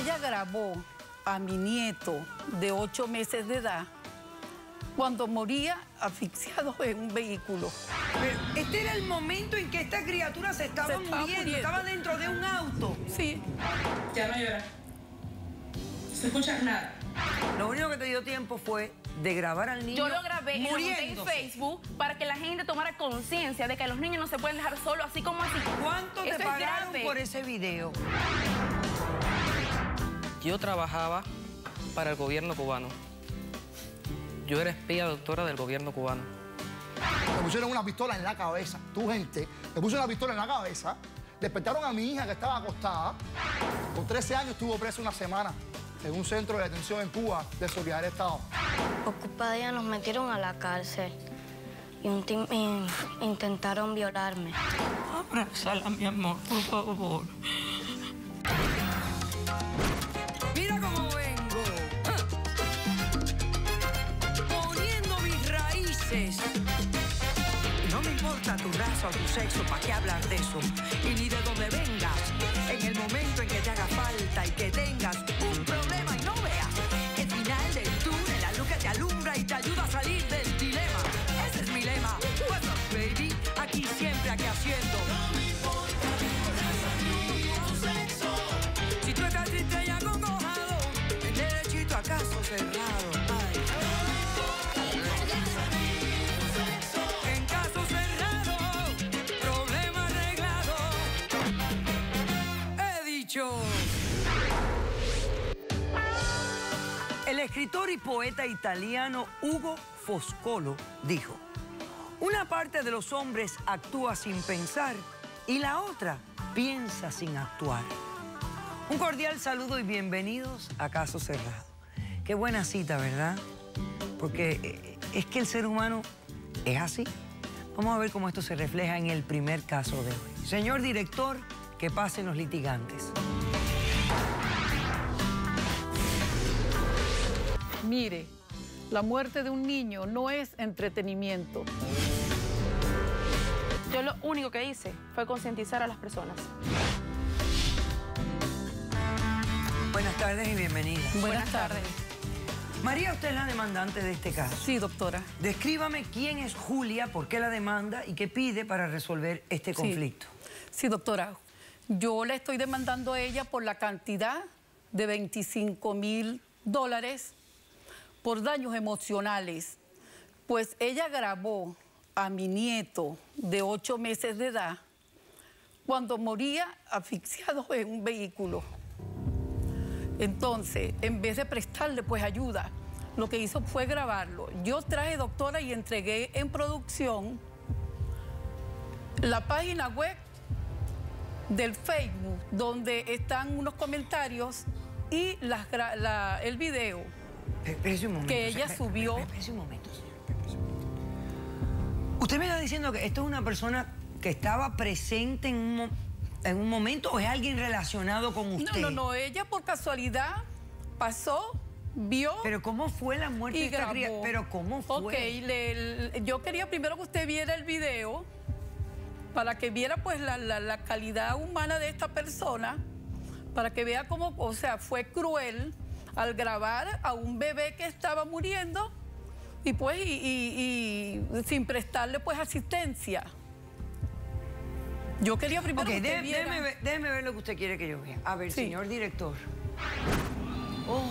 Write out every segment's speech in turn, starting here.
ella grabó a mi nieto de 8 meses de edad cuando moría asfixiado en un vehículo. Pero este era el momento en que esta criatura se estaba muriendo, estaba dentro de un auto. Sí. Ya no llora. No se escucha nada. Lo único que te dio tiempo fue de grabar al niño. Yo lo grabé y lo monté en muriéndose. Facebook para que la gente tomara conciencia de que los niños no se pueden dejar solos así como así. ¿Cuánto te Eso es pagaron grave. por ese video? Yo trabajaba para el gobierno cubano. Yo era espía, doctora, del gobierno cubano. Me pusieron una pistola en la cabeza. Tu gente me puso una pistola en la cabeza. Despertaron a mi hija que estaba acostada. Con 13 años estuvo presa una semana en un centro de detención en Cuba de Seguridad del Estado. Por culpa de ella nos metieron a la cárcel y intentaron violarme. Abrázala, mi amor, por favor. Mira cómo vengo. Poniendo mis raíces. No me importa tu raza o tu sexo, ¿para qué hablar de eso? Y ni de dónde vengas. En el momento en que te haga falta y que tengas un problema y no veas el final del túnel, la luz que te alumbra y te ayuda a salir del dilema. Ese es mi lema. What's up, baby? Aquí siempre, aquí haciendo. No me importa tu raza ni tu sexo. Si tú estás triste y acongojado, el derechito a caso cerrado. Ay. En caso cerrado, problema arreglado. He dicho. El escritor y poeta italiano Ugo Foscolo dijo: una parte de los hombres actúa sin pensar y la otra piensa sin actuar. Un cordial saludo y bienvenidos a Caso Cerrado. Qué buena cita, ¿verdad? Porque es que el ser humano es así. Vamos a ver cómo esto se refleja en el primer caso de hoy. Señor director, que pasen los litigantes. Mire, la muerte de un niño no es entretenimiento. Yo lo único que hice fue concientizar a las personas. Buenas tardes y bienvenida. Buenas tardes. María, usted es la demandante de este caso. Sí, doctora. Descríbame quién es Julia, por qué la demanda y qué pide para resolver este conflicto. Sí, doctora. Yo le estoy demandando a ella por la cantidad de $25,000 por daños emocionales. Pues ella grabó a mi nieto de 8 meses de edad cuando moría asfixiado en un vehículo. Entonces, en vez de prestarle pues ayuda, lo que hizo fue grabarlo. Yo traje, doctora, y entregué en producción la página web del Facebook, donde están unos comentarios y el video Espérese un momento. que ella subió. Espérese un momento, señor. Usted me está diciendo que esto es una persona que estaba presente en un momento, ¿o es alguien relacionado con usted? No, ella por casualidad pasó, vio. Pero ¿cómo fue la muerte de esta criatura? Pero ¿cómo fue? Ok, yo quería primero que usted viera el video para que viera pues la calidad humana de esta persona, para que vea cómo, o sea, fue cruel al grabar a un bebé que estaba muriendo y pues y sin prestarle pues asistencia. Yo quería primero que usted viera. Déjeme ver lo que usted quiere que yo vea. A ver, Sí. señor director. Oh.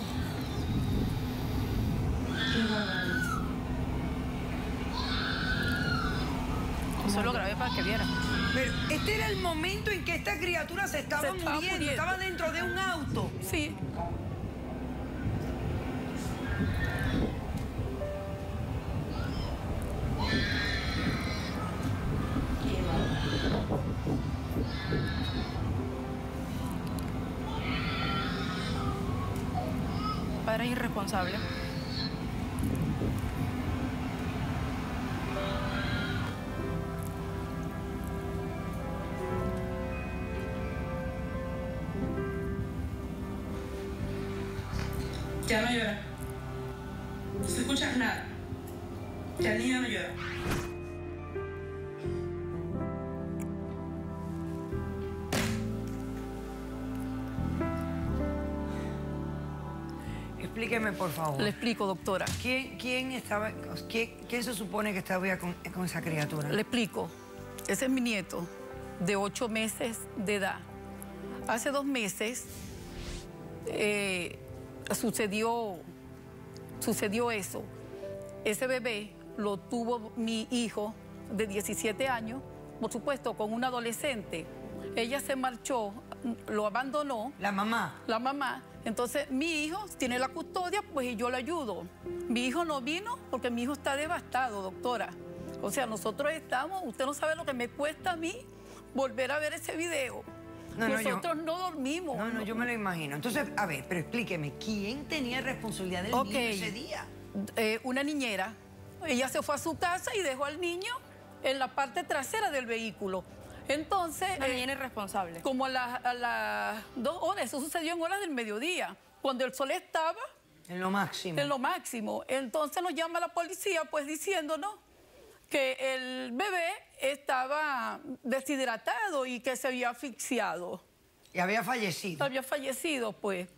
Yo lo grabé para que vieran. Pero este era el momento en que esta criatura se estaba muriendo, estaba dentro de un auto. Sí. Padre irresponsable. Ya no llora. No se escucha nada. Ya el niño no llora. explíqueme, por favor. Le explico, doctora. ¿Quién se supone que estaba con esa criatura? Le explico. Ese es mi nieto, de 8 meses de edad. Hace 2 meses sucedió eso. Ese bebé lo tuvo mi hijo de 17 años, por supuesto, con una adolescente. Ella se marchó, lo abandonó. ¿La mamá? La mamá. Entonces, mi hijo tiene la custodia, pues, y yo le ayudo. Mi hijo no vino porque mi hijo está devastado, doctora. O sea, nosotros estamos, usted no sabe lo que me cuesta a mí volver a ver ese video. Nosotros no dormimos. No, yo me lo imagino. Entonces, a ver, pero explíqueme, ¿quién tenía responsabilidad del niño ese día? Una niñera. Ella se fue a su casa y dejó al niño en la parte trasera del vehículo. Entonces... La niñera es responsable. Como a las 2 horas, eso sucedió en horas del mediodía, cuando el sol estaba... En lo máximo. En lo máximo. Entonces nos llama la policía, pues, diciéndonos que el bebé estaba deshidratado y que se había asfixiado. Y había fallecido. Había fallecido, pues.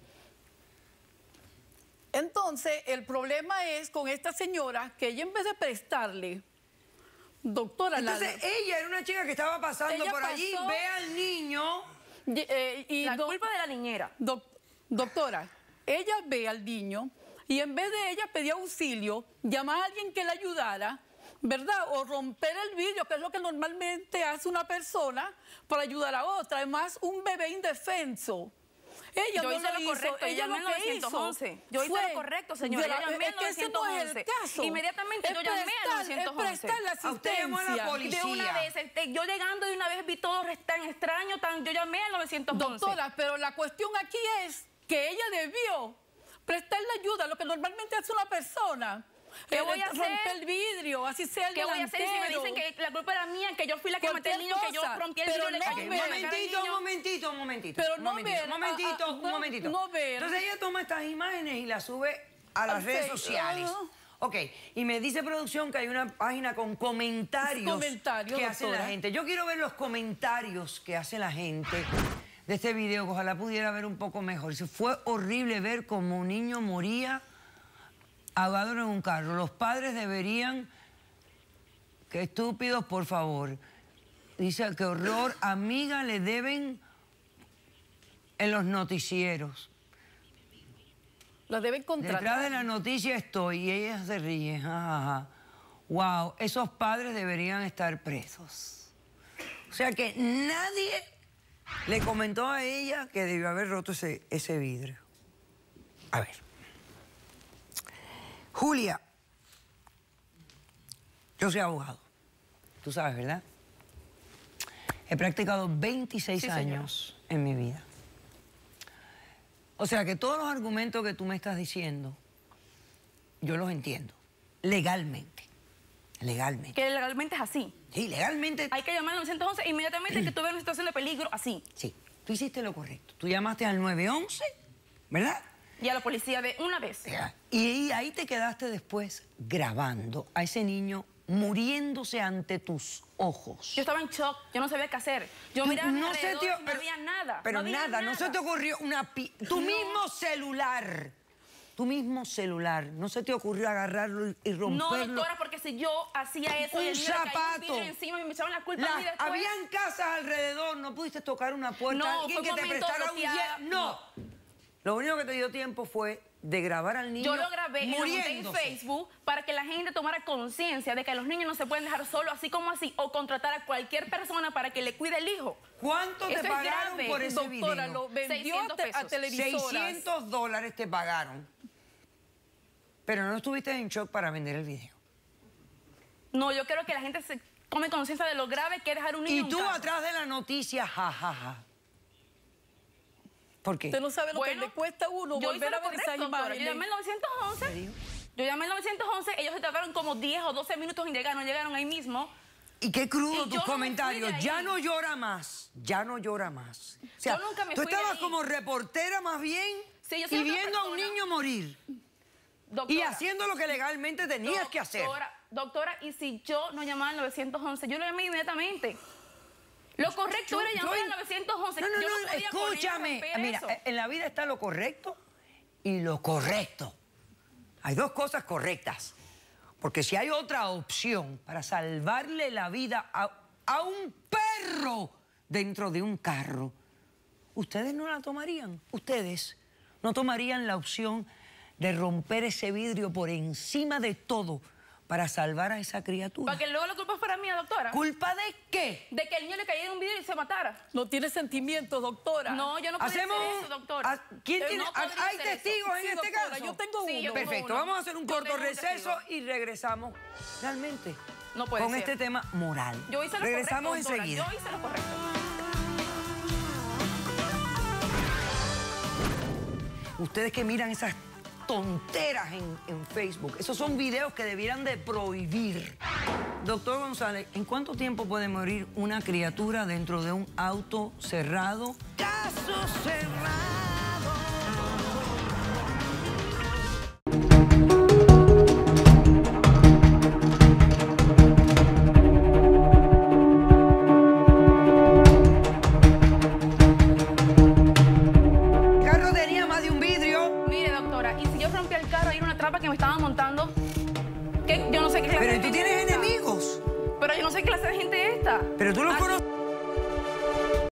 Entonces, el problema es con esta señora que ella, en vez de prestarle, doctora... Entonces, ella era una chica que estaba pasando por allí, ve al niño... La culpa de la niñera. Doctora, ella ve al niño y en vez de ella pedir auxilio, llama a alguien que le ayudara, ¿verdad? O romper el vidrio, que es lo que normalmente hace una persona para ayudar a otra. Además, un bebé indefenso. Ella yo no hice lo correcto, ella llamé al 911. Yo hice lo correcto, señora. Yo llamé al 911. Inmediatamente yo llamé al 911. A usted llamó a la policía. De una vez, yo llegando de una vez vi todo tan extraño, yo llamé al 911. Doctora, pero la cuestión aquí es que ella debió prestarle ayuda, lo que normalmente hace una persona. ¿Qué voy a hacer? Romper el vidrio, así sea el delantero. ¿Qué voy a hacer si me dicen que la culpa era mía, que yo fui la que metí el niño, que yo rompí el vidrio, le caí? Un momentito. Pero no ver. Un momentito. No ver. Entonces ella toma estas imágenes y las sube a las redes sociales. Ok, y me dice producción que hay una página con comentarios que hace la gente. Yo quiero ver los comentarios que hace la gente de este video, que ojalá pudiera ver un poco mejor. Fue horrible ver cómo un niño moría ahogado en un carro. Los padres deberían... Qué estúpidos, por favor. Dice, qué horror. Amiga, le deben en los noticieros. La deben contratar. Detrás de la noticia estoy y ella se ríe. Wow, esos padres deberían estar presos. O sea que nadie le comentó a ella que debió haber roto ese vidrio. A ver. Julia, yo soy abogado. Tú sabes, ¿verdad? He practicado 26 años en mi vida. O sea que todos los argumentos que tú me estás diciendo, yo los entiendo. Legalmente. Legalmente. Que legalmente es así. Sí, legalmente. Hay que llamar al 911 inmediatamente que tú veas una situación de peligro así. Sí, tú hiciste lo correcto. Tú llamaste al 911, ¿verdad? Y a la policía de una vez. Y ahí te quedaste después grabando a ese niño muriéndose ante tus ojos. Yo estaba en shock, yo no sabía qué hacer. Yo miraba a mi alrededor y no había nada. Pero nada, no se te ocurrió tu mismo celular, ¿no se te ocurrió agarrarlo y romperlo? No, doctora, porque si yo hacía eso, un y el niño le caía zapato. un vidrio encima y me echaban la culpa a mí después. Habían casas alrededor, no pudiste tocar una puerta, no, alguien que te prestara un no. Lo único que te dio tiempo fue de grabar al niño. Yo lo grabé y lo monté en Facebook para que la gente tomara conciencia de que los niños no se pueden dejar solos así como así o contratar a cualquier persona para que le cuide el hijo. ¿Cuánto te pagaron por ese video? Doctora, lo vendió a televisoras. $600 te pagaron. Pero no estuviste en shock para vender el video. No, yo quiero que la gente se tome conciencia de lo grave que es dejar un niño en Y tú casa. atrás de la noticia, jajaja. ¿Por qué? Usted no sabe lo que le cuesta a uno volver a ver esas imágenes. Yo llamé al 911. Yo llamé al 911. Ellos se tardaron como 10 o 12 minutos en llegar. No llegaron ahí mismo. Y qué crudo Y tus comentarios. Ya no llora más. Ya no llora más. O sea, yo nunca me tú fui de estabas ahí. como reportera más bien Sí, yo soy y otra viendo a un persona. niño morir. Doctora, Y haciendo lo que legalmente tenías que hacer. Doctora, y si yo no llamaba al 911, yo lo llamé inmediatamente. Lo correcto era llamar al 911. No, Yo podía poner a escúchame. romper Mira, eso. en la vida está lo correcto y lo correcto. Hay dos cosas correctas. Porque si hay otra opción para salvarle la vida a un perro dentro de un carro, ¿ustedes no la tomarían? ¿Ustedes no tomarían la opción de romper ese vidrio por encima de todo para salvar a esa criatura? Para que luego la culpa fuera mía, doctora. ¿Culpa de qué? De que el niño le cayera en un vidrio y se matara. No tiene sentimientos, doctora. No, yo no puedo hacer eso, doctora. ¿Quién tiene? No podría ¿Hay hacer testigos eso. en este doctora, caso? yo tengo Sí, uno. yo tengo Perfecto, uno. vamos a hacer un Yo corto tengo un receso testigo. y regresamos realmente No puede con ser. este tema moral. Yo hice lo Regresamos correcto, doctora. enseguida. Yo hice lo correcto. Ustedes que miran esas tonteras en Facebook, esos son videos que debieran de prohibir. Doctor González, ¿en cuánto tiempo puede morir una criatura dentro de un auto cerrado? ¡Caso cerrado! El carro tenía más de un vidrio. Mire, doctora, y si yo rompí el carro y era una trampa que me estaban montando, yo no sé qué clase Pero de tú gente tienes es esta. enemigos. Pero yo no sé qué clase de gente es esta. Pero tú los Aquí- conoces.